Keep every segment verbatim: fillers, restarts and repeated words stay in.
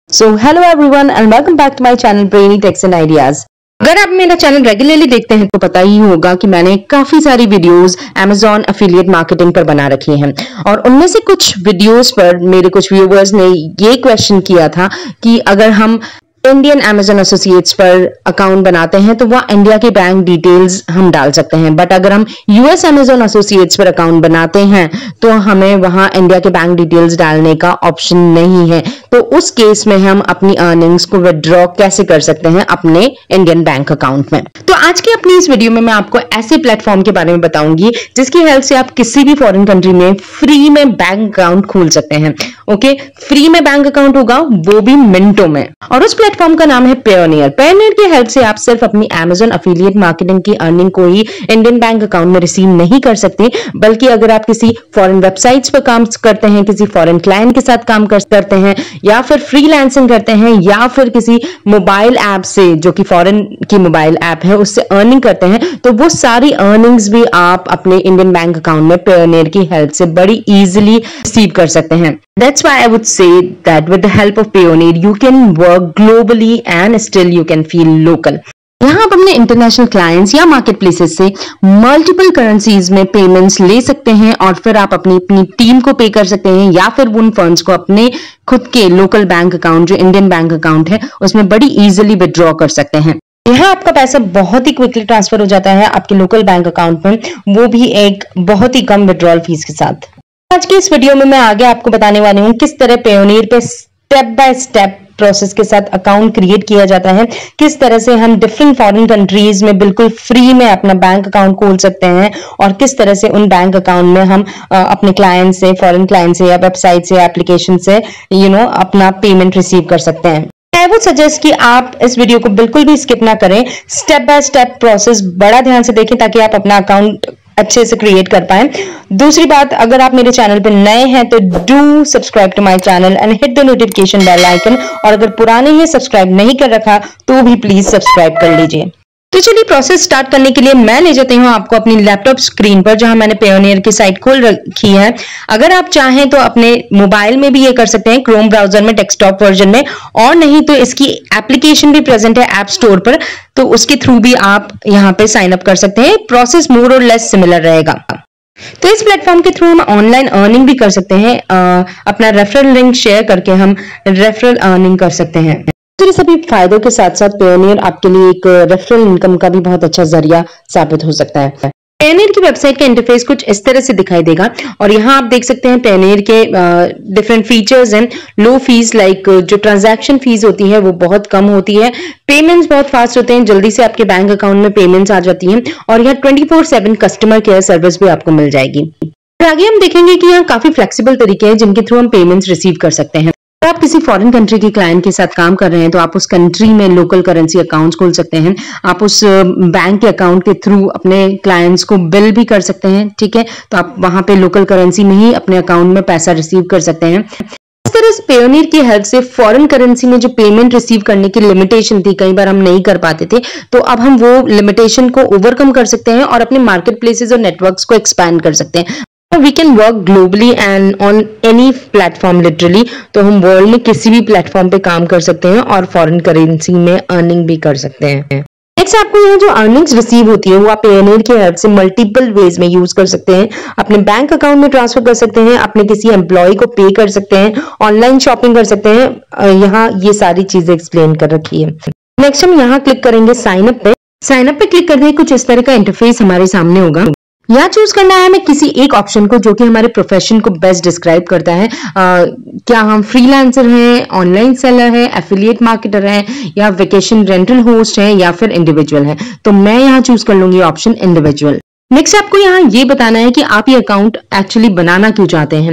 So hello everyone and welcome back to my channel Brainy Techs and Ideas। अगर आप मेरा channel regularly देखते हैं तो पता ही होगा कि मैंने काफी सारी वीडियोस Amazon एफिलिएट मार्केटिंग पर बना रखी हैं और उनमें से कुछ वीडियोस पर मेरे कुछ व्यूअर्स ने ये क्वेश्चन किया था कि अगर हम इंडियन Amazon एसोसिएट्स पर अकाउंट बनाते हैं तो वह इंडिया के बैंक डिटेल्स हम डाल सकते हैं, बट अगर हम यूएस Amazon एसोसिएट्स पर अकाउंट बनाते हैं तो हमें वहां इंडिया के बैंक डिटेल्स डालने का ऑप्शन नहीं है। तो उस केस में हम अपनी अर्निंग्स को विड्रॉ कैसे कर सकते हैं अपने इंडियन बैंक अकाउंट में। तो आज की अपनी इस वीडियो में मैं आपको ऐसे प्लेटफॉर्म के बारे में बताऊंगी जिसकी हेल्प से आप किसी भी फॉरेन कंट्री में फ्री में बैंक अकाउंट खोल सकते हैं। ओके, फ्री में बैंक अकाउंट होगा, वो भी मिनटों में। और उस प्लेटफॉर्म का नाम है पेयोनियर। पेयोनियर की हेल्प से आप सिर्फ अपनी Amazon एफिलिएट मार्केटिंग की अर्निंग को ही इंडियन बैंक अकाउंट में रिसीव नहीं कर सकते, बल्कि अगर आप किसी फॉरेन वेबसाइट्स पर काम करते हैं, किसी फॉरेन क्लाइंट के साथ काम करते हैं, या फिर फ्रीलांसिंग करते हैं, या फिर किसी मोबाइल ऐप से जो कि फॉरेन की मोबाइल ऐप है उससे अर्निंग करते हैं, तो वो सारी अर्निंग्स भी आप अपने इंडियन बैंक अकाउंट में पेयोनियर की हेल्प से बड़ी इजीली रिसीव कर सकते हैं। That's why I would say that with the help of Payoneer, you can work globally and still you can feel local. यहाँ आप अपने इंटरनेशनल क्लाइंट्स या मार्केट प्लेसेस से मल्टीपल करेंसीज में पेमेंट्स ले सकते हैं और फिर आप अपनी अपनी टीम को पे कर सकते हैं, या फिर उन फंड्स को अपने खुद के लोकल बैंक अकाउंट जो इंडियन बैंक अकाउंट है उसमें बड़ी इजीली विड्रॉ कर सकते हैं। यहाँ आपका पैसा बहुत ही क्विकली ट्रांसफर हो जाता है आपके लोकल बैंक अकाउंट में, वो भी एक बहुत ही कम विड्रॉल फीस के साथ। आज की इस वीडियो में मैं आगे आपको बताने वाली हूँ किस तरह पेयोनियर पे स्टेप बाय स्टेप प्रोसेस के साथ अकाउंट क्रिएट किया जाता है, किस तरह से हम डिफरेंट फॉरेन कंट्रीज में बिल्कुल फ्री में अपना बैंक अकाउंट खोल सकते हैं, और किस तरह से उन बैंक अकाउंट में हम अपने क्लाइंट से, फॉरेन क्लाइंट से या वेबसाइट से, एप्लीकेशन से यू नो अपना पेमेंट रिसीव कर सकते हैं। आई वुड सजेस्ट कि आप इस वीडियो को बिल्कुल भी स्किप ना करें, स्टेप बाय स्टेप प्रोसेस बड़ा ध्यान से देखें ताकि आप अपना अकाउंट अच्छे से क्रिएट कर पाएं। दूसरी बात, अगर आप मेरे चैनल पे नए हैं तो do subscribe to my channel and hit the notification bell icon, और अगर पुराने ही सब्सक्राइब नहीं कर रखा तो भी प्लीज सब्सक्राइब कर लीजिए। तो चलिए प्रोसेस स्टार्ट करने के लिए मैं ले जाती हूँ आपको अपनी लैपटॉप स्क्रीन पर जहां मैंने पेयोनियर की साइट खोल रखी है। अगर आप चाहें तो अपने मोबाइल में भी ये कर सकते हैं, क्रोम ब्राउजर में, डेस्कटॉप वर्जन में, और नहीं तो इसकी एप्लीकेशन भी प्रेजेंट है ऐप स्टोर पर, तो उसके थ्रू भी आप यहाँ पे साइन अप कर सकते हैं। प्रोसेस मोर और लेस सिमिलर रहेगा। तो इस प्लेटफॉर्म के थ्रू हम ऑनलाइन अर्निंग भी कर सकते हैं। आ, अपना रेफरल लिंक शेयर करके हम रेफरल अर्निंग कर सकते हैं। तो सभी फायदों के साथ साथ पेयोनियर आपके लिए एक रेफरल इनकम का भी बहुत अच्छा जरिया साबित हो सकता है। पेयोनियर की वेबसाइट का इंटरफेस कुछ इस तरह से दिखाई देगा, और यहाँ आप देख सकते हैं पेयोनियर के डिफरेंट फीचर्स हैं। लो फीस, लाइक जो ट्रांजैक्शन फीस होती है वो बहुत कम होती है, पेमेंट्स बहुत फास्ट होते हैं, जल्दी से आपके बैंक अकाउंट में पेमेंट्स आ जाती हैं, और यहाँ twenty four seven customer care service भी आपको मिल जाएगी। आगे हम देखेंगे कि यहाँ काफी फ्लेक्सिबल तरीके हैं जिनके थ्रू हम पेमेंट्स रिसीव कर सकते हैं। अगर आप किसी फॉरेन कंट्री के क्लाइंट के साथ काम कर रहे हैं तो आप उस कंट्री में लोकल करेंसी अकाउंट्स खोल सकते हैं। आप उस बैंक के अकाउंट के थ्रू अपने क्लाइंट्स को बिल भी कर सकते हैं, ठीक है, तो आप वहां पे लोकल करेंसी में ही अपने अकाउंट में पैसा रिसीव कर सकते हैं। इस तरह से पेयोनियर की हेल्प से फॉरेन करेंसी में जो पेमेंट रिसीव करने की लिमिटेशन थी, कई बार हम नहीं कर पाते थे, तो अब हम वो लिमिटेशन को ओवरकम कर सकते हैं और अपने मार्केट प्लेसेस और नेटवर्क्स को एक्सपैंड कर सकते हैं। We can work globally and on any platform literally, तो हम वर्ल्ड में किसी भी प्लेटफॉर्म पे काम कर सकते हैं और फॉरेन करेंसी में अर्निंग भी कर सकते हैं। नेक्स्ट, आपको यहाँ जो अर्निंग्स रिसीव होती है वो आप पेयोनियर की हेल्प से मल्टीपल वेज में यूज कर सकते हैं। अपने बैंक अकाउंट में ट्रांसफर कर सकते हैं, अपने किसी एम्प्लॉय को पे कर सकते हैं, ऑनलाइन शॉपिंग कर सकते हैं। यहाँ ये सारी चीजें एक्सप्लेन कर रखी है। नेक्स्ट हम यहाँ क्लिक करेंगे साइन अप पे। साइन अप पे क्लिक करते ही कुछ इस तरह का इंटरफेस हमारे सामने होगा। यहाँ चूज करना है हमें किसी एक ऑप्शन को जो कि हमारे प्रोफेशन को बेस्ट डिस्क्राइब करता है। आ, क्या हम फ्रीलांसर हैं, ऑनलाइन सेलर हैं, एफिलिएट मार्केटर हैं, या वेकेशन रेंटल होस्ट हैं, या फिर इंडिविजुअल हैं। तो मैं यहाँ चूज कर लूंगी ऑप्शन इंडिविजुअल। नेक्स्ट आपको यहाँ ये बताना है कि आप ये अकाउंट एक्चुअली बनाना क्यों चाहते हैं।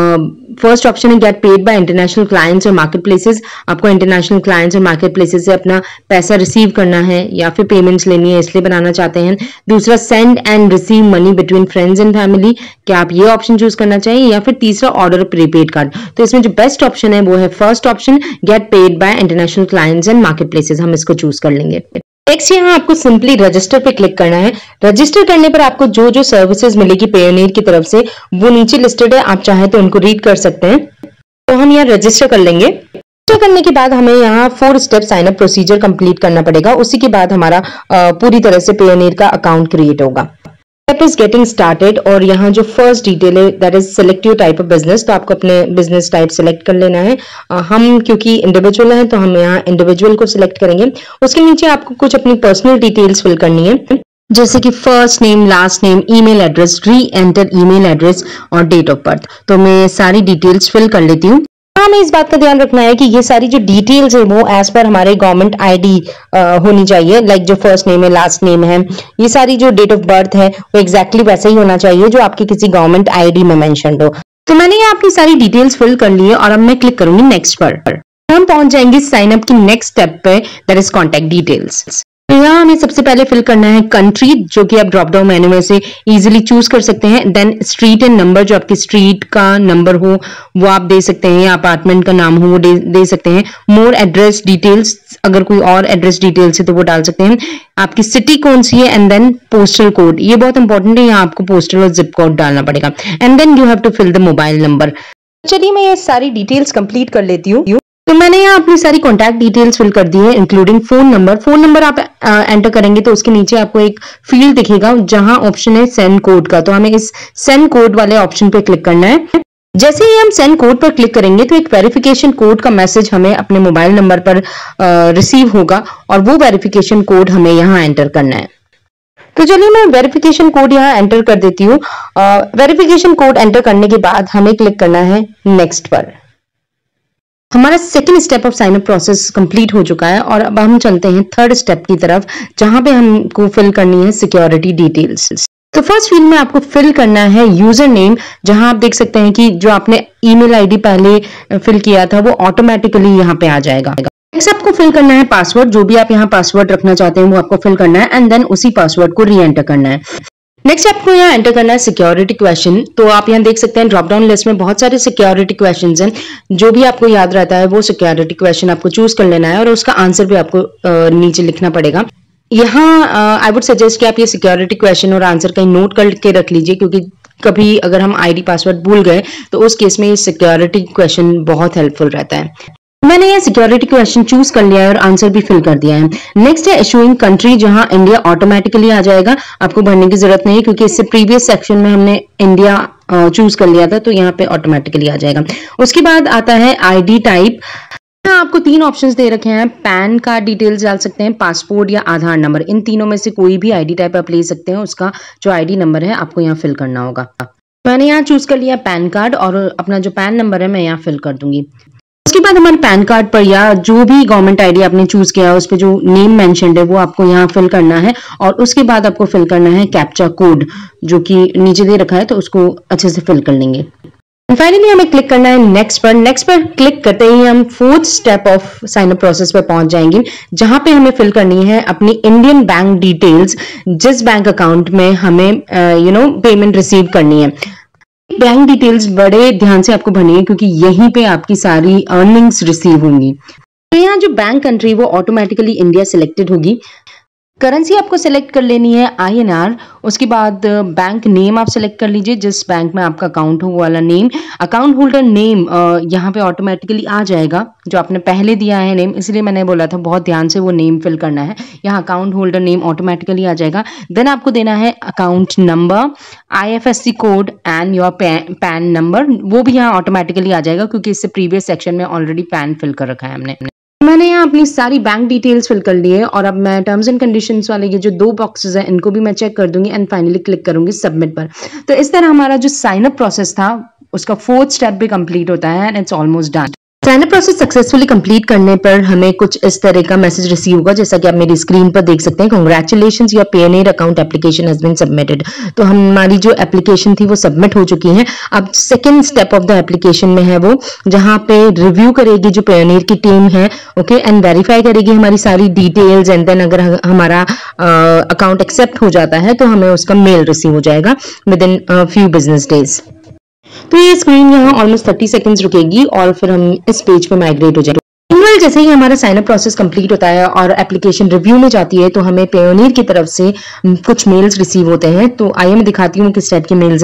फर्स्ट ऑप्शन है get paid by international clients और मार्केट प्लेसेस। आपको इंटरनेशनल क्लाइंट्स और मार्केट प्लेसेस से अपना पैसा रिसीव करना है या फिर पेमेंट्स लेनी है, इसलिए बनाना चाहते हैं। दूसरा, send and receive money between friends and family. क्या आप ये ऑप्शन चूज करना चाहिए, या फिर तीसरा, ऑर्डर प्रीपेड कार्ड। तो इसमें जो बेस्ट ऑप्शन है वो है first option, get paid by international clients and marketplaces. हम इसको चूज कर लेंगे। नेक्स्ट यहाँ आपको सिंपली रजिस्टर पे क्लिक करना है। रजिस्टर करने पर आपको जो जो सर्विसेज मिलेगी पेयोनियर की तरफ से वो नीचे लिस्टेड है, आप चाहे तो उनको रीड कर सकते हैं। तो हम यहाँ रजिस्टर कर लेंगे। करने के बाद हमें यहाँ four step sign up procedure complete करना पड़ेगा। उसी के बाद हमारा पूरी तरह से पेयोनियर का अकाउंट क्रिएट होगा। स्टेप इज गेटिंग स्टार्टेड और यहाँ जो फर्स्ट डिटेल है that is select your type of business. तो आपको अपने बिजनेस टाइप सेलेक्ट कर लेना है। हम क्योंकि इंडिविजुअल हैं तो हम यहाँ इंडिविजुअल को सिलेक्ट करेंगे। उसके नीचे आपको कुछ अपनी पर्सनल डिटेल्स फिल करनी है, जैसे कि first name, last name, email address, reenter email address और डेट ऑफ बर्थ। तो मैं सारी डिटेल्स फिल कर लेती हूँ। हमें इस बात का ध्यान रखना है कि ये सारी जो डिटेल्स है वो एज पर हमारे गवर्नमेंट आईडी होनी चाहिए। लाइक जो फर्स्ट नेम है, लास्ट नेम है, ये सारी जो डेट ऑफ बर्थ है वो एग्जैक्टली वैसा ही होना चाहिए जो आपकी किसी गवर्नमेंट आईडी में मेंशन्ड हो। तो मैंने यहाँ अपनी सारी डिटेल्स फिल कर ली है और अब मैं क्लिक करूंगी नेक्स्ट पर। हम पहुंच जाएंगे साइन अप की नेक्स्ट स्टेप पे, दैट इज कॉन्टैक्ट डिटेल्स। तो यहाँ हमें सबसे पहले फिल करना है कंट्री, जो कि आप ड्रॉप डाउन मेन्यू में से इजीली चूज कर सकते हैं। देन स्ट्रीट एंड नंबर, जो आपकी स्ट्रीट का नंबर हो वो आप दे सकते हैं, या अपार्टमेंट का नाम हो वो दे, दे सकते हैं। मोर एड्रेस डिटेल्स, अगर कोई और एड्रेस डिटेल्स है तो वो डाल सकते हैं। आपकी सिटी कौन सी है एंड देन पोस्टल कोड, ये बहुत इंपॉर्टेंट है, यहाँ आपको पोस्टल और जिप कोड डालना पड़ेगा। And then you have to fill the mobile number. चलिए मैं ये सारी डिटेल्स कंप्लीट कर लेती हूँ। तो मैंने यहाँ अपनी सारी कॉन्टैक्ट डिटेल्स फिल कर दी है, including phone number. Phone number आप एंटर करेंगे तो उसके नीचे आपको एक फील्ड दिखेगा जहां ऑप्शन है सेंड कोड का। तो हमें इस सेंड कोड वाले ऑप्शन पे क्लिक करना है। जैसे ही हम सेंड कोड पर क्लिक करेंगे तो एक वेरिफिकेशन कोड का मैसेज हमें अपने मोबाइल नंबर पर रिसीव होगा और वो वेरिफिकेशन कोड हमें यहाँ एंटर करना है। तो चलिए मैं वेरिफिकेशन कोड यहाँ एंटर कर देती हूँ। वेरिफिकेशन कोड एंटर करने के बाद हमें क्लिक करना है नेक्स्ट पर। हमारा second step of sign up process complete हो चुका है और अब हम चलते हैं थर्ड स्टेप की तरफ, जहां पे हमको फिल करनी है सिक्योरिटी डिटेल्स। तो फर्स्ट फील्ड में आपको फिल करना है यूजर नेम, जहां आप देख सकते हैं कि जो आपने ईमेल आईडी पहले फिल किया था वो ऑटोमेटिकली यहाँ पे आ जाएगा। नेक्स्ट आपको फिल करना है पासवर्ड, जो भी आप यहाँ पासवर्ड रखना चाहते हैं वो आपको फिल करना है एंड देन उसी पासवर्ड को री एंटर करना है। नेक्स्ट आपको यहाँ एंटर करना है सिक्योरिटी क्वेश्चन। तो आप यहाँ देख सकते हैं ड्रॉप डाउन लिस्ट में बहुत सारे सिक्योरिटी क्वेश्चंस हैं। जो भी आपको याद रहता है वो सिक्योरिटी क्वेश्चन आपको चूज कर लेना है और उसका आंसर भी आपको नीचे लिखना पड़ेगा। यहाँ आई वुड सजेस्ट कि आप ये सिक्योरिटी क्वेश्चन और आंसर कहीं नोट करके रख लीजिए, क्योंकि कभी अगर हम आईडी पासवर्ड भूल गए तो उस केस में ये सिक्योरिटी क्वेश्चन बहुत हेल्पफुल रहता है। मैंने ये सिक्योरिटी क्वेश्चन चूज कर लिया है और आंसर भी फिल कर दिया है। नेक्स्ट है इशूइंग कंट्री, जहां इंडिया ऑटोमेटिकली आ जाएगा, आपको भरने की जरूरत नहीं है क्योंकि इससे प्रीवियस सेक्शन में हमने इंडिया चूज कर लिया था, तो यहाँ पे ऑटोमेटिकली आ जाएगा। उसके बाद आता है आईडी टाइप। यहाँ आपको तीन ऑप्शंस दे रखे हैं, पैन कार्ड डिटेल्स डाल सकते हैं, पासपोर्ट या आधार नंबर। इन तीनों में से कोई भी आईडी टाइप आप ले सकते हैं, उसका जो आईडी नंबर है आपको यहाँ फिल करना होगा। मैंने यहाँ चूज कर लिया पैन कार्ड और अपना जो पैन नंबर है मैं यहाँ फिल कर दूंगी। उसके बाद हमारे पैन कार्ड पर या जो भी गवर्नमेंट आईडी आपने चूज किया है उस पे जो नेम मेंशन्ड है वो आपको यहाँ फिल करना है और उसके बाद आपको फिल करना है कैप्चा कोड, जो कि नीचे दे रखा है, तो उसको अच्छे से फिल कर लेंगे। फाइनली हमें क्लिक करना है नेक्स्ट पर। नेक्स्ट पर क्लिक करते ही हम fourth step of sign up process पर पहुंच जाएंगे, जहां पे हमें फिल करनी है अपनी इंडियन बैंक डिटेल्स, जिस बैंक अकाउंट में हमें यू नो पेमेंट रिसीव करनी है। बैंक डिटेल्स बड़े ध्यान से आपको भरनी है क्योंकि यहीं पे आपकी सारी अर्निंग्स रिसीव होंगी। तो यहाँ जो बैंक कंट्री वो ऑटोमेटिकली इंडिया सिलेक्टेड होगी। करेंसी आपको सिलेक्ट कर लेनी है आई एन आर। उसके बाद बैंक नेम आप सिलेक्ट कर लीजिए, जिस बैंक में आपका अकाउंट हो वो वाला नेम। अकाउंट होल्डर नेम यहाँ पे ऑटोमेटिकली आ जाएगा, जो आपने पहले दिया है नेम, इसलिए मैंने बोला था बहुत ध्यान से वो नेम फिल करना है। यहाँ अकाउंट होल्डर नेम ऑटोमेटिकली आ जाएगा। देन आपको देना है account number, I F S C code and your PAN number, वो भी यहाँ ऑटोमेटिकली आ जाएगा क्योंकि इससे प्रीवियस सेक्शन में ऑलरेडी पैन फिल कर रखा है हमने। मैंने यहाँ अपनी सारी बैंक डिटेल्स फिल कर ली है और अब मैं टर्म्स एंड कंडीशंस वाले ये जो दो बॉक्सेस हैं इनको भी मैं चेक कर दूंगी एंड फाइनली क्लिक करूंगी सबमिट पर। तो इस तरह हमारा जो साइन अप प्रोसेस था उसका फोर्थ स्टेप भी कंप्लीट होता है and it's almost done. Sign up process successfully complete करने पर हमें कुछ इस तरह का मैसेज रिसीव होगा, जैसा कि आप मेरी स्क्रीन पर देख सकते हैं। Congratulations, your Payoneer account application has been submitted. तो हमारी जो एप्लीकेशन थी वो सबमिट हो चुकी है। अब second step of the application में है वो, जहां पे रिव्यू करेगी जो पेयोनियर की टीम है, ओके, एंड वेरीफाई करेगी हमारी सारी डिटेल्स एंड देन अगर हमारा अकाउंट एक्सेप्ट हो जाता है तो हमें उसका मेल रिसीव हो जाएगा within few business days. तो ये स्क्रीन यहाँ ऑलमोस्ट थर्टी सेकेंड्स रुकेगी और फिर हम इस पेज पे माइग्रेट हो जाएंगे। जैसे ही हमारा साइन अप प्रोसेस कंप्लीट होता है और एप्लीकेशन रिव्यू में जाती है तो हमें पेयोनियर की तरफ से कुछ मेल्स रिसीव होते हैं। तो आइए मैं दिखाती हूँ किस टाइप के मेल्स हैं।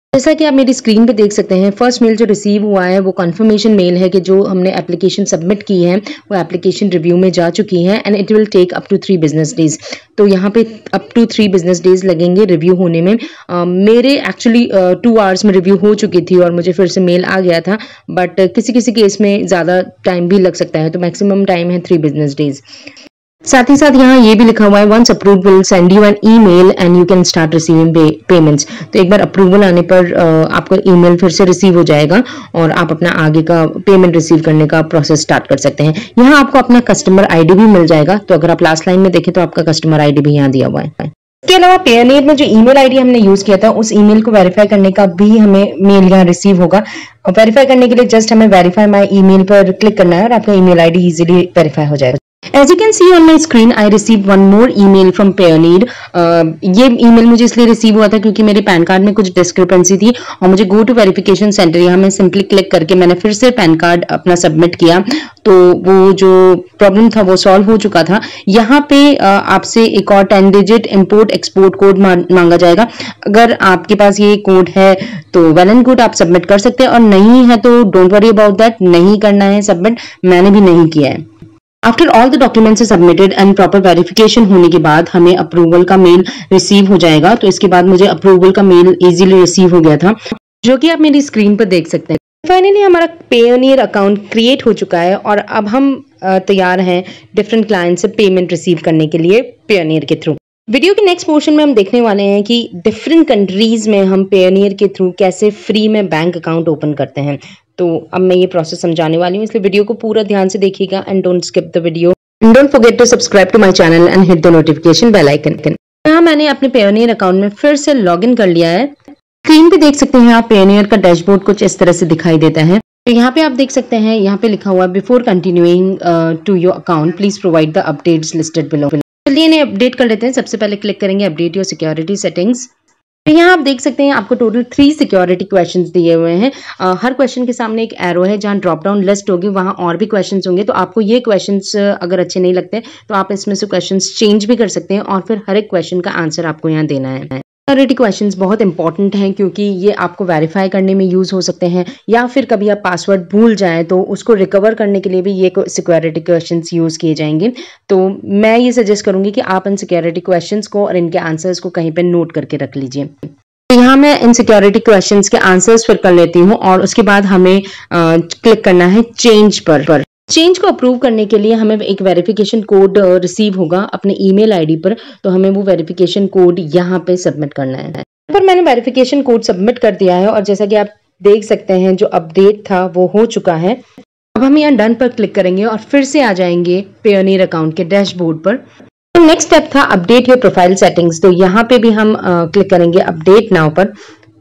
जैसा कि आप मेरी स्क्रीन पे देख सकते हैं, फर्स्ट मेल जो रिसीव हुआ है वो कंफर्मेशन मेल है कि जो हमने एप्लीकेशन सबमिट की है वो एप्लीकेशन रिव्यू में जा चुकी है and it will take up to three business days. तो यहाँ पे up to three business days लगेंगे रिव्यू होने में। uh, मेरे एक्चुअली टू आवर्स में रिव्यू हो चुकी थी और मुझे फिर से मेल आ गया था, बट किसी किसी केस में ज़्यादा टाइम भी लग सकता है, तो मैक्सिमम टाइम है थ्री बिजनेस डेज। साथ ही साथ यहाँ ये भी लिखा हुआ है once approved will send you an email and you can start receiving payments. तो एक बार अप्रूवल आने पर आपका ईमेल फिर से रिसीव हो जाएगा और आप अपना आगे का पेमेंट रिसीव करने का प्रोसेस स्टार्ट कर सकते हैं। यहाँ आपको अपना कस्टमर आईडी भी मिल जाएगा, तो अगर आप लास्ट लाइन में देखें तो आपका कस्टमर आईडी भी यहाँ दिया हुआ है। इसके अलावा पेयोनियर में जो ईमेल आईडी हमने यूज किया था उस ईमेल को वेरीफाई करने का भी हमें मेल यहाँ रिसीव होगा। और वेरीफाई करने के लिए जस्ट हमें वेरीफाई माई ईमेल पर क्लिक करना है और आपका ईमेल आईडी इजीली वेरीफाई हो जाएगा। As you can see on my screen, I received one more email from Payoneer. uh, ये ईमेल मुझे इसलिए रिसीव हुआ था क्योंकि मेरे पैन कार्ड में कुछ डिस्क्रिपेंसी थी और मुझे गो टू वेरिफिकेशन सेंटर यहाँ मैं सिंपली क्लिक करके मैंने फिर से पैन कार्ड अपना सबमिट किया, तो वो जो प्रॉब्लम था वो सॉल्व हो चुका था। यहाँ पे uh, आपसे एक और ten digit import export code मांगा जाएगा। अगर आपके पास ये कोड है तो वेल एंड गुड, आप सबमिट कर सकते हैं, और नहीं है तो डोंट वरी अबाउट दैट, नहीं करना है सबमिट। मैंने भी नहीं किया है। After all the documents submitted and proper verification होने के बाद हमें अप्रूवल का मेल रिसीव हो जाएगा। तो इसके बाद मुझे अप्रूवल का मेल इजीली रिसीव हो गया था, जो कि आप मेरी स्क्रीन पर देख सकते हैं। फाइनली हमारा पेयोनियर अकाउंट क्रिएट हो चुका है और अब हम तैयार हैं डिफरेंट क्लाइंट से पेमेंट रिसीव करने के लिए पेयोनियर के थ्रू। वीडियो के नेक्स्ट पोर्शन में हम देखने वाले हैं कि डिफरेंट कंट्रीज में हम पेयोनियर के थ्रू कैसे फ्री में बैंक अकाउंट ओपन करते हैं। तो अब मैं ये प्रोसेस समझाने वाली हूँ, इसलिए वीडियो को पूरा ध्यान से देखिएगा and don't skip the video and don't forget to subscribe to my channel and hit the notification bell icon. यहाँ मैंने अपने पेयोनियर अकाउंट में फिर से लॉगिन कर लिया है। स्क्रीन पे देख सकते हैं आप पेयोनियर का डैशबोर्ड कुछ इस तरह से दिखाई देता है। तो यहाँ पे आप देख सकते हैं, यहाँ पे लिखा हुआ है before continuing to your account please provide the updates listed below. चलिए इन्हें अपडेट कर लेते हैं। सबसे पहले क्लिक करेंगे अपडेट योर सिक्योरिटी सेटिंग्स। तो यहाँ आप देख सकते हैं आपको टोटल थ्री सिक्योरिटी क्वेश्चंस दिए हुए हैं। आ, हर क्वेश्चन के सामने एक एरो है जहाँ ड्रॉप डाउन लिस्ट होगी, वहाँ और भी क्वेश्चंस होंगे। तो आपको ये क्वेश्चंस अगर अच्छे नहीं लगते तो आप इसमें से क्वेश्चंस चेंज भी कर सकते हैं और फिर हर एक क्वेश्चन का आंसर आपको यहाँ देना है। सिक्योरिटी क्वेश्चंस बहुत इंपॉर्टेंट हैं क्योंकि ये आपको वेरीफाई करने में यूज हो सकते हैं, या फिर कभी आप पासवर्ड भूल जाएं तो उसको रिकवर करने के लिए भी ये सिक्योरिटी क्वेश्चंस यूज किए जाएंगे। तो मैं ये सजेस्ट करूंगी कि आप इन सिक्योरिटी क्वेश्चंस को और इनके आंसर्स को कहीं पे नोट करके रख लीजिए। तो यहाँ मैं इन सिक्योरिटी क्वेश्चंस के आंसर्स फिर कर लेती हूँ और उसके बाद हमें क्लिक करना है चेंज पर, पर। चेंज को अप्रूव करने के लिए हमें एक वेरिफिकेशन कोड रिसीव होगा अपने ईमेल आईडी पर, तो हमें वो वेरिफिकेशन कोड यहाँ पे सबमिट करना है। पर मैंने वेरिफिकेशन कोड सबमिट कर दिया है और जैसा कि आप देख सकते हैं जो अपडेट था वो हो चुका है। अब हम यहाँ डन पर क्लिक करेंगे और फिर से आ जाएंगे पेयोनियर अकाउंट के डैशबोर्ड पर। तो नेक्स्ट स्टेप था अपडेट योर प्रोफाइल सेटिंग्स। तो यहाँ पे भी हम क्लिक करेंगे अपडेट नाउ पर।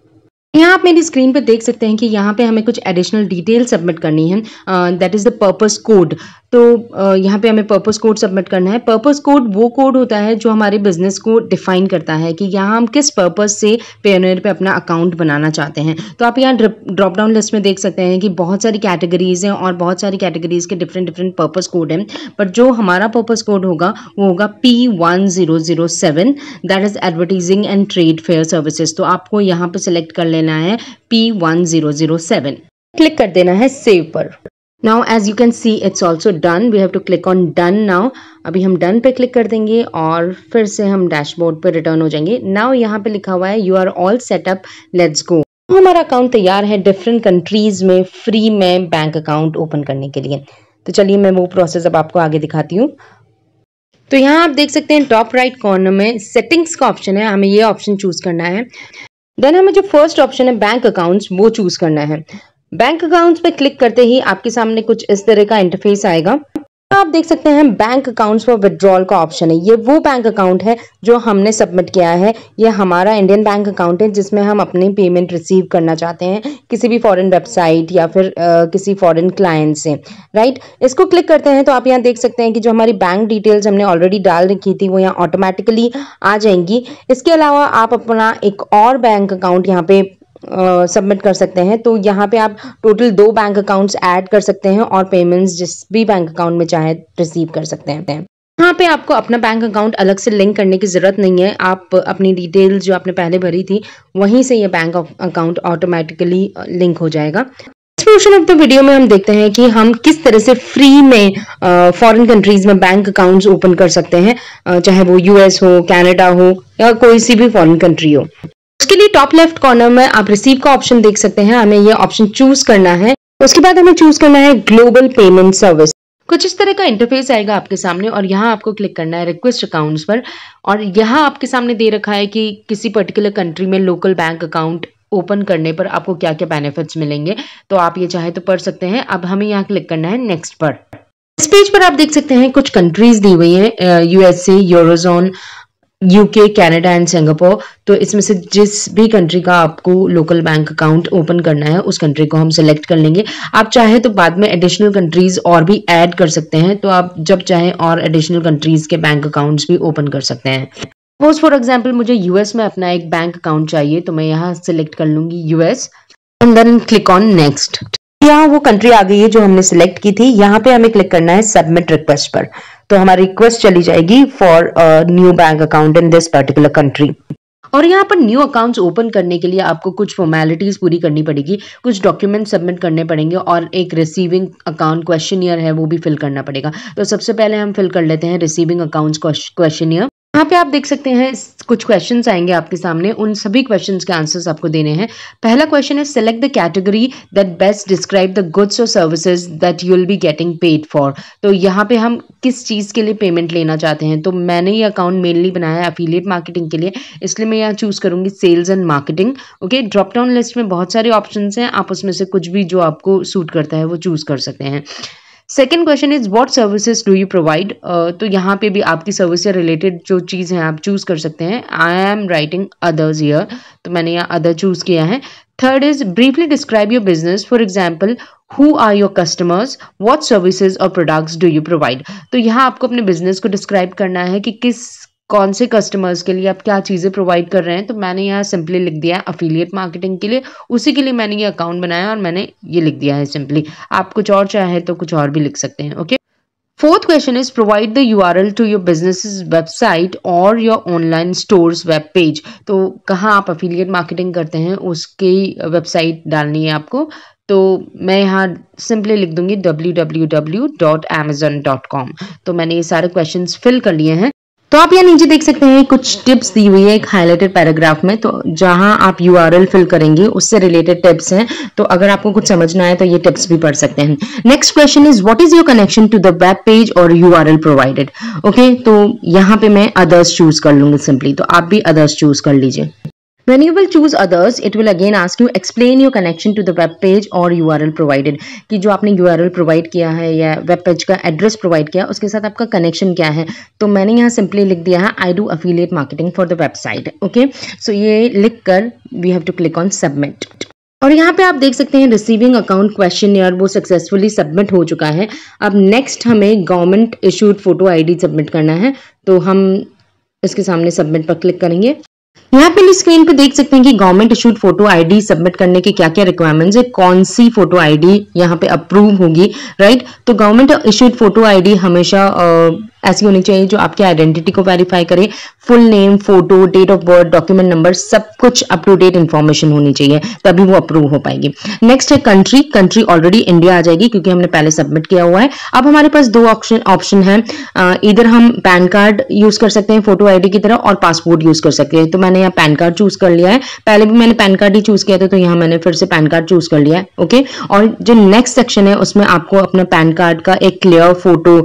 यहाँ आप मेरी स्क्रीन पर देख सकते हैं कि यहाँ पे हमें कुछ एडिशनल डिटेल सबमिट करनी है, that is the purpose code. तो uh, यहाँ पे हमें पर्पस कोड सबमिट करना है। पर्पस कोड वो कोड होता है जो हमारे बिजनेस को डिफाइन करता है कि यहाँ हम किस पर्पस से पेयोनियर पे अपना अकाउंट बनाना चाहते हैं। तो आप यहाँ ड्रॉप डाउन लिस्ट में देख सकते हैं कि बहुत सारी कैटेगरीज हैं और बहुत सारी कैटेगरीज के डिफरेंट डिफरेंट पर्पस कोड हैं, बट जो हमारा पर्पस कोड होगा वो होगा P one zero zero seven, that is advertising and trade fair services. तो आपको यहाँ पे सिलेक्ट कर लेना है P one zero zero seven, click कर देना है सेव पर। Now as you can see it's also done. We have to click on done now. अभी हम done पे क्लिक कर देंगे और फिर से हम डैशबोर्ड पे रिटर्न हो जाएंगे। Now यहाँ पे लिखा हुआ है you are all set up, let's go. हमारा अकाउंट तैयार है डिफरेंट कंट्रीज में फ्री में बैंक अकाउंट ओपन करने के लिए। तो चलिए मैं वो प्रोसेस अब आपको आगे दिखाती हूँ। तो यहाँ आप देख सकते हैं टॉप राइट कॉर्नर में सेटिंग्स का ऑप्शन है, हमें ये ऑप्शन चूज करना है। देन हमें जो फर्स्ट ऑप्शन है बैंक अकाउंट्स वो चूज करना है। बैंक अकाउंट्स पे क्लिक करते ही आपके सामने कुछ इस तरह का इंटरफेस आएगा। आप देख सकते हैं बैंक अकाउंट्स फॉर विड्रॉल का ऑप्शन है। ये वो बैंक अकाउंट है जो हमने सबमिट किया है। ये हमारा इंडियन बैंक अकाउंट है जिसमें हम अपनी पेमेंट रिसीव करना चाहते हैं किसी भी फॉरेन वेबसाइट या फिर आ, किसी फॉरेन क्लाइंट से, राइट। इसको क्लिक करते हैं तो आप यहाँ देख सकते हैं कि जो हमारी बैंक डिटेल्स हमने ऑलरेडी डाल रखी थी वो यहाँ ऑटोमेटिकली आ जाएंगी। इसके अलावा आप अपना एक और बैंक अकाउंट यहाँ पे सबमिट uh, कर सकते हैं। तो यहाँ पे आप टोटल दो बैंक अकाउंट्स ऐड कर सकते हैं और पेमेंट्स जिस भी बैंक अकाउंट में चाहे रिसीव कर सकते हैं। यहाँ पे आपको अपना बैंक अकाउंट अलग से लिंक करने की ज़रूरत नहीं है। आप अपनी डिटेल जो आपने पहले भरी थी वहीं से ये बैंक अकाउंट ऑटोमेटिकली लिंक हो जाएगा। इस पोर्शन ऑफ द वीडियो में हम देखते हैं कि हम किस तरह से फ्री में फॉरेन कंट्रीज में बैंक अकाउंट्स ओपन कर सकते हैं, uh, चाहे वो यूएस हो, कनाडा हो या कोई सी भी फॉरेन कंट्री हो। उसके लिए टॉप लेफ्ट कॉर्नर में आप रिसीव का ऑप्शन देख सकते हैं। हमें ये ऑप्शन चूज करना है। उसके बाद हमें चूज करना है ग्लोबल पेमेंट सर्विस। कुछ इस तरह का इंटरफेस आएगा आपके सामने और यहाँ आपको क्लिक करना है रिक्वेस्ट अकाउंट्स पर। और यहाँ आपके सामने दे रखा है कि किसी पर्टिकुलर कंट्री में लोकल बैंक अकाउंट ओपन करने पर आपको क्या क्या बेनिफिट्स मिलेंगे, तो आप ये चाहे तो पढ़ सकते हैं। अब हमें यहाँ क्लिक करना है नेक्स्ट पर। इस पेज पर आप देख सकते हैं कुछ कंट्रीज दी हुई हैं, USA, Eurozone, UK, Canada and Singapore. तो इसमें से जिस भी कंट्री का आपको लोकल बैंक अकाउंट ओपन करना है उस कंट्री को हम सिलेक्ट कर लेंगे। आप चाहे तो बाद में एडिशनल कंट्रीज और भी ऐड कर सकते हैं, तो आप जब चाहे और एडिशनल कंट्रीज के बैंक अकाउंट्स भी ओपन कर सकते हैं। सपोज फॉर एग्जांपल मुझे यूएस में अपना एक बैंक अकाउंट चाहिए, तो मैं यहाँ सिलेक्ट कर लूंगी US and then click on next. यहाँ वो कंट्री आ गई है जो हमने सिलेक्ट की थी। यहाँ पे हमें क्लिक करना है सबमिट रिक्वेस्ट पर, तो हमारी रिक्वेस्ट चली जाएगी for new bank account in this particular country. और यहाँ पर न्यू अकाउंट्स ओपन करने के लिए आपको कुछ फॉर्मेलिटीज पूरी करनी पड़ेगी, कुछ डॉक्यूमेंट सबमिट करने पड़ेंगे और एक रिसीविंग अकाउंट क्वेश्चनियर है वो भी फिल करना पड़ेगा। तो सबसे पहले हम फिल कर लेते हैं रिसीविंग अकाउंट्स क्वेश्चनियर। यहाँ पे आप देख सकते हैं कुछ क्वेश्चंस आएंगे आपके सामने, उन सभी क्वेश्चंस के आंसर्स आपको देने हैं। पहला क्वेश्चन है select the category that best describe the goods और services that you will be getting paid for. तो यहाँ पे हम किस चीज़ के लिए पेमेंट लेना चाहते हैं। तो मैंने ये अकाउंट मेनली बनाया है एफिलिएट मार्केटिंग के लिए, इसलिए मैं यहाँ चूज करूंगी sales and marketing. Okay, drop down list में बहुत सारे ऑप्शन हैं, आप उसमें से कुछ भी जो आपको सूट करता है वो चूज कर सकते हैं। Second question is what services do you provide. तो यहाँ पे भी आपकी सर्विस से रिलेटेड जो चीज़ है आप चूज कर सकते हैं। I am writing others here, तो मैंने यहाँ अदर चूज किया है। Third is briefly describe your business, for example who are your customers, what services और प्रोडक्ट्स डू यू प्रोवाइड। तो यहाँ आपको अपने बिजनेस को डिस्क्राइब करना है कि किस कौन से कस्टमर्स के लिए आप क्या चीज़ें प्रोवाइड कर रहे हैं। तो मैंने यहाँ सिंपली लिख दिया है अफिलिएट मार्केटिंग के लिए, उसी के लिए मैंने ये अकाउंट बनाया और मैंने ये लिख दिया है सिंपली। आप कुछ और चाहे तो कुछ और भी लिख सकते हैं। Okay, fourth question is provide the URL to your business website और your online stores web page. तो कहाँ आप अफिलिएट मार्केटिंग करते हैं उसकी वेबसाइट डालनी है आपको। तो मैं यहाँ सिंपली लिख दूंगी W W W dot Amazon dot com. तो मैंने ये सारे क्वेश्चंस फिल कर लिए हैं। तो आप यहाँ नीचे देख सकते हैं कुछ टिप्स दी हुई है एक हाईलाइटेड पैराग्राफ में, तो जहां आप यूआरएल फिल करेंगे उससे रिलेटेड टिप्स हैं। तो अगर आपको कुछ समझना है तो ये टिप्स भी पढ़ सकते हैं। Next question is what is your connection to the web page और यूआरएल प्रोवाइडेड। ओके, तो यहाँ पे मैं अदर्स चूज कर लूंगी सिंपली, तो आप भी अदर्स चूज कर लीजिए। When you will choose others, it will again ask you explain your connection to the web page or U R L provided, कि जो आपने U R L प्रोवाइड किया है या वेब पेज का एड्रेस प्रोवाइड किया उसके साथ आपका कनेक्शन क्या है। तो मैंने यहाँ सिंपली लिख दिया है I do affiliate marketing for the website. Okay, so ये लिख कर we have to click on submit. और यहाँ पे आप देख सकते हैं रिसीविंग अकाउंट क्वेश्चनियर वो सक्सेसफुली सबमिट हो चुका है। अब नेक्स्ट हमें government issued photo ID submit करना है, तो हम इसके सामने सबमिट पर क्लिक करेंगे। यहाँ पे स्क्रीन पे देख सकते हैं कि government issued photo ID submit करने के क्या क्या रिक्वायरमेंट्स है, कौन सी फोटो आईडी यहाँ पे अप्रूव होगी, राइट। तो गवर्नमेंट इशूड फोटो आईडी हमेशा uh, ऐसी होनी चाहिए जो आपके आइडेंटिटी को वेरीफाई करे। Full name, photo, date of birth, document number, सब कुछ अप टू डेट इन्फॉर्मेशन होनी चाहिए, तभी वो अप्रूव हो पाएगी। नेक्स्ट है कंट्री। कंट्री ऑलरेडी इंडिया आ जाएगी क्योंकि हमने पहले सबमिट किया हुआ है। अब हमारे पास दो ऑप्शन ऑप्शन है, इधर हम पैन कार्ड यूज कर सकते हैं फोटो आईडी की तरह और पासपोर्ट यूज कर सकते हैं। तो मैंने यहाँ पैन कार्ड चूज कर लिया है, पहले भी मैंने पैन कार्ड ही चूज किया था, तो यहाँ मैंने फिर से पैन कार्ड चूज कर लिया है। ओके, और जो नेक्स्ट सेक्शन है उसमें आपको अपना पैन कार्ड का एक क्लियर फोटो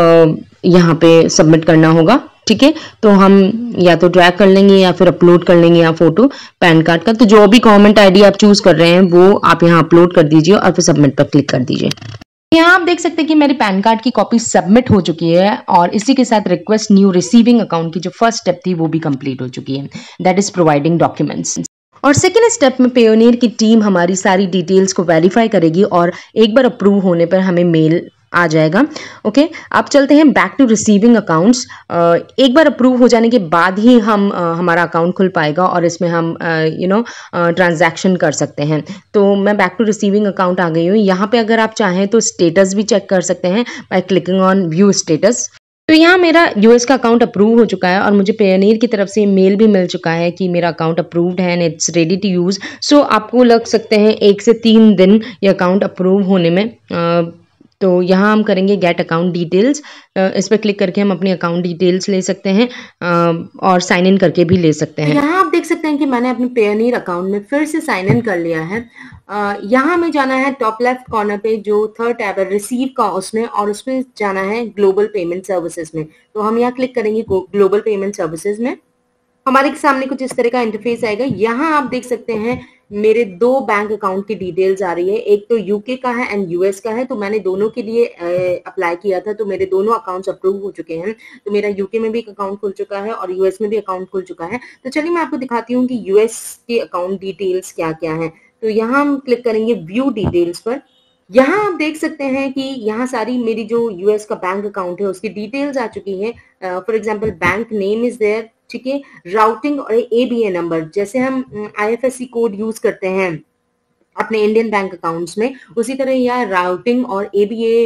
यहाँ पे सबमिट करना होगा। ठीक है, तो हम या तो ड्रैग कर लेंगे या फिर अपलोड कर लेंगे यहाँ फोटो पैन कार्ड का। तो जो भी गवर्नमेंट आईडी आप चूज कर रहे हैं वो आप यहाँ अपलोड कर दीजिए और फिर सबमिट पर क्लिक कर दीजिए। यहाँ आप देख सकते हैं कि मेरे पैन कार्ड की कॉपी सबमिट हो चुकी है और इसी के साथ रिक्वेस्ट न्यू रिसीविंग अकाउंट की जो फर्स्ट स्टेप थी वो भी कंप्लीट हो चुकी है, दैट इज प्रोवाइडिंग डॉक्यूमेंट्स। और सेकेंड स्टेप में पेयोनियर की टीम हमारी सारी डिटेल्स को वेरीफाई करेगी और एक बार अप्रूव होने पर हमें मेल आ जाएगा। ओके, अब चलते हैं बैक टू रिसीविंग अकाउंट्स। एक बार अप्रूव हो जाने के बाद ही हम uh, हमारा अकाउंट खुल पाएगा और इसमें हम यू नो ट्रांजैक्शन कर सकते हैं। तो मैं बैक टू रिसीविंग अकाउंट आ गई हूँ। यहाँ पे अगर आप चाहें तो स्टेटस भी चेक कर सकते हैं by clicking on view status. तो यहाँ मेरा यूएस का अकाउंट अप्रूव हो चुका है और मुझे पेयोनियर की तरफ से मेल भी मिल चुका है कि मेरा अकाउंट अप्रूव्ड है and it's ready to use. So आपको लग सकते हैं एक से तीन दिन ये अकाउंट अप्रूव होने में। आ, तो यहाँ हम करेंगे गेट अकाउंट डिटेल्स, इस पर क्लिक करके हम अपनी अकाउंट डिटेल्स ले सकते हैं और साइन इन करके भी ले सकते हैं। यहाँ आप देख सकते हैं कि मैंने अपने पेयोनियर अकाउंट में फिर से साइन इन कर लिया है। uh, यहाँ हमें जाना है टॉप लेफ्ट कॉर्नर पे जो थर्ड टैब है रिसीव का, उसमें, और उसमें जाना है ग्लोबल पेमेंट सर्विसेज में। तो हम यहाँ क्लिक करेंगे ग्लोबल पेमेंट सर्विसेज में। हमारे सामने कुछ इस तरह का इंटरफेस आएगा। यहाँ आप देख सकते हैं मेरे दो बैंक अकाउंट की डिटेल्स आ रही है, एक तो यूके का है एंड यूएस का है। तो मैंने दोनों के लिए अप्लाई किया था, तो मेरे दोनों अकाउंट्स अप्रूव हो चुके हैं। तो मेरा यूके में भी एक अकाउंट खुल चुका है और यूएस में भी अकाउंट खुल चुका है। तो चलिए मैं आपको दिखाती हूँ कि यूएस के अकाउंट डिटेल्स क्या क्या है। तो यहाँ हम क्लिक करेंगे व्यू डिटेल्स पर। यहाँ आप देख सकते हैं कि यहाँ सारी मेरी जो यूएस का बैंक अकाउंट है उसकी डिटेल्स आ चुकी है। For example bank name is there, ठीक है, राउटिंग और एबीए नंबर, जैसे हम आईएफएससी कोड यूज करते हैं अपने इंडियन बैंक अकाउंट्स में, उसी तरह यहाँ राउटिंग और एबीए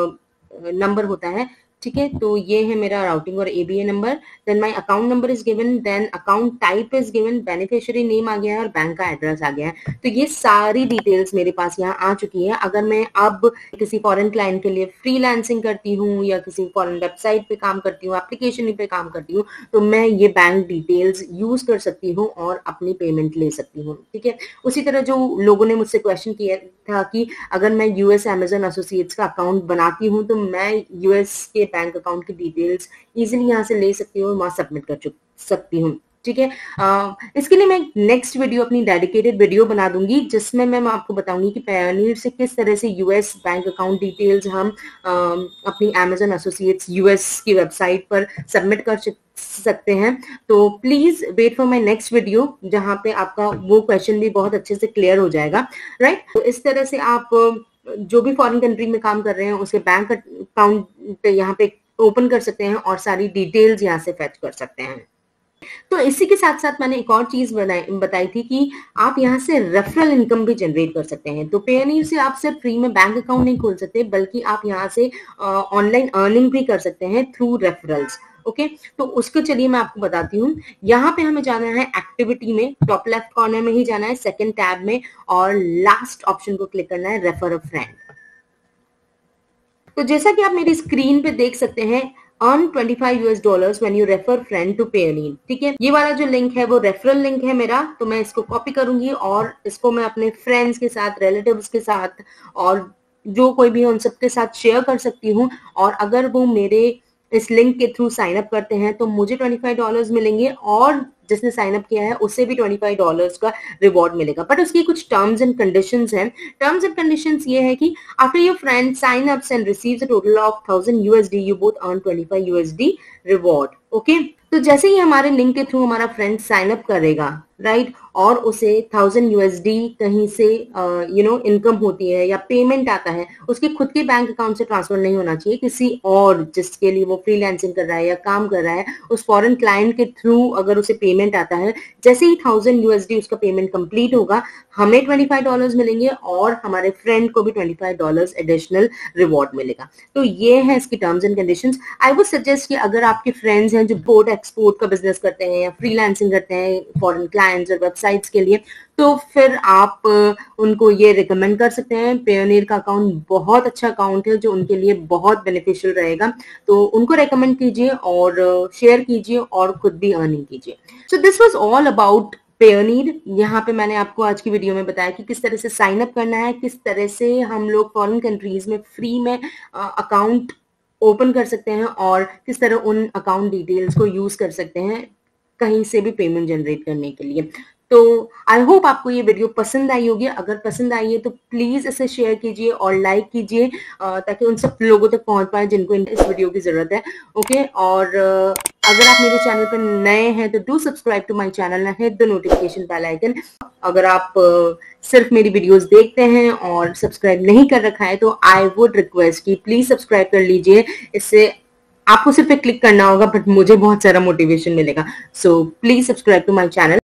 नंबर होता है, ठीक है। तो ये है मेरा राउटिंग और ABA number. Then my account number is given, then account type is given, beneficiary name आ गया है और बैंक का एड्रेस आ गया है। तो ये सारी डिटेल्स मेरे पास यहाँ आ चुकी है। अगर मैं अब किसी फॉरेन क्लाइंट के लिए फ्रीलांसिंग करती हूँ या किसी फॉरेन वेबसाइट पे काम करती हूँ, एप्लीकेशन पे काम करती हूँ, तो मैं ये बैंक डिटेल्स यूज कर सकती हूँ और अपनी पेमेंट ले सकती हूँ, ठीक है। उसी तरह जो लोगों ने मुझसे क्वेश्चन किया था कि अगर मैं यूएस अमेजन एसोसिएट्स का अकाउंट बनाती हूँ तो मैं यूएस के बैंक अकाउंट की डिटेल्स इजीली यहाँ से ले सकती हूँ, वहां सबमिट कर सकती हूँ, ठीक है। इसके लिए मैं नेक्स्ट वीडियो अपनी डेडिकेटेड वीडियो बना दूंगी जिसमें मैं आपको बताऊंगी कि पेयोनियर से किस तरह से यूएस बैंक अकाउंट डिटेल्स हम आ, अपनी अमेजन एसोसिएट्स यूएस की वेबसाइट पर सबमिट कर सकते हैं। तो please wait for my next video जहां पे आपका वो क्वेश्चन भी बहुत अच्छे से क्लियर हो जाएगा, राइट। तो इस तरह से आप जो भी फॉरेन कंट्री में काम कर रहे हैं उसके बैंक अकाउंट यहाँ पे ओपन कर सकते हैं और सारी डिटेल्स यहाँ से फेच कर सकते हैं। तो इसी के साथ साथ मैंने एक और चीज बताई थी कि आप यहाँ से रेफरल इनकम भी जनरेट कर सकते हैं। तो पेयोनियर से आप सिर्फ फ्री में बैंक अकाउंट नहीं खोल सकते बल्कि आप यहाँ से ऑनलाइन अर्निंग भी कर सकते हैं थ्रू रेफरल्स, ओके। तो उसको चलिए मैं आपको बताती हूँ। यहाँ पे हमें जाना है एक्टिविटी में, टॉप लेफ्ट कॉर्नर में ही जाना है, सेकंड टैब में, और लास्ट ऑप्शन को क्लिक करना है रेफर अ फ्रेंड। तो जैसा कि आप मेरी स्क्रीन पे देख सकते हैं, अर्न पच्चीस US dollars when you refer friend to Payoneer, ठीक है। ये वाला जो लिंक है वो रेफरल लिंक है मेरा, तो मैं इसको कॉपी करूंगी और इसको मैं अपने फ्रेंड्स के साथ, रिलेटिव्स के साथ और जो कोई भी है उन सबके साथ शेयर कर सकती हूँ। और अगर वो मेरे इस लिंक के थ्रू साइन अप करते हैं तो मुझे पच्चीस डॉलर्स मिलेंगे और जिसने साइन अप किया है उससे भी पच्चीस डॉलर्स का रिवॉर्ड मिलेगा। बट उसकी कुछ टर्म्स एंड कंडीशंस हैं। टर्म्स एंड कंडीशंस ये है कि after your friend sign ups and receives a total of thousand USD you both earn पच्चीस यूएसडी रिवॉर्ड, ओके। तो जैसे ही हमारे लिंक के थ्रू हमारा फ्रेंड साइन अप करेगा, राइट, और उसे थाउजेंड यूएसडी कहीं से यू नो इनकम होती है या पेमेंट आता है, उसके खुद के बैंक अकाउंट से ट्रांसफर नहीं होना चाहिए, किसी और जिसके लिए वो फ्रीलांसिंग कर रहा है या काम कर रहा है उस फॉरेन क्लाइंट के थ्रू अगर उसे पेमेंट आता है, जैसे ही थाउजेंड यूएसडी उसका पेमेंट कंप्लीट होगा हमें पच्चीस डॉलर्स मिलेंगे और हमारे फ्रेंड को भी पच्चीस डॉलर्स एडिशनल रिवॉर्ड मिलेगा। तो ये है इसकी terms and conditions. I would suggest कि अगर आपके फ्रेंड्स हैं जो इम्पोर्ट एक्सपोर्ट का बिजनेस करते हैं या फ्रीलांसिंग करते हैं फॉरेन क्लाइंट्स और वेबसाइट्स के लिए, तो फिर आप उनको ये रिकमेंड कर सकते हैं। पेयोनियर का अकाउंट बहुत अच्छा अकाउंट है जो उनके लिए बहुत बेनिफिशियल रहेगा, तो उनको रेकमेंड कीजिए और शेयर कीजिए और खुद भी अर्निंग कीजिए। So this was all about Payoneer. यहाँ पे मैंने आपको आज की वीडियो में बताया कि किस तरह से साइन अप करना है, किस तरह से हम लोग फॉरेन कंट्रीज में फ्री में अकाउंट ओपन कर सकते हैं और किस तरह उन अकाउंट डिटेल्स को यूज कर सकते हैं कहीं से भी पेमेंट जनरेट करने के लिए। तो आई होप आपको ये वीडियो पसंद आई होगी। अगर पसंद आई है तो प्लीज इसे शेयर कीजिए और लाइक कीजिए ताकि उन सब लोगों तक पहुंच पाए जिनको इस वीडियो की जरूरत है, ओके। और अगर आप मेरे चैनल पर नए हैं तो do subscribe to my channel and hit the notification bell icon. अगर आप सिर्फ मेरी वीडियोस देखते हैं और सब्सक्राइब नहीं कर रखा है तो आई वुड रिक्वेस्ट कि प्लीज सब्सक्राइब कर लीजिए। इससे आपको सिर्फ क्लिक करना होगा बट मुझे बहुत सारा मोटिवेशन मिलेगा। So please subscribe to my channel.